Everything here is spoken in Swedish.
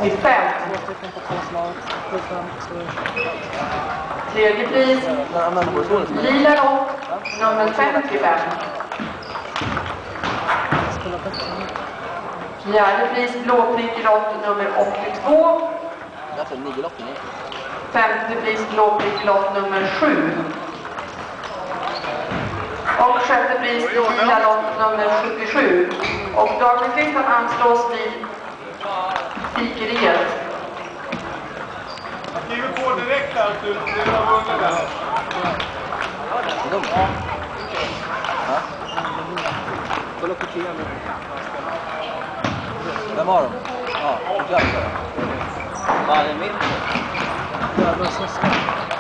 85. Tredje pris, lila lott nummer 55. Fjärde pris, blåprickig lott nummer 82. Femte pris, blåprickig lott nummer 7. Och sjätte pris, lila lott nummer 77. Och dagen anslås vid fikeriet. Jag skriver på direkt här, du har vunnit där. Kolla på kian nu. Vem har de? Ja, det är mitt.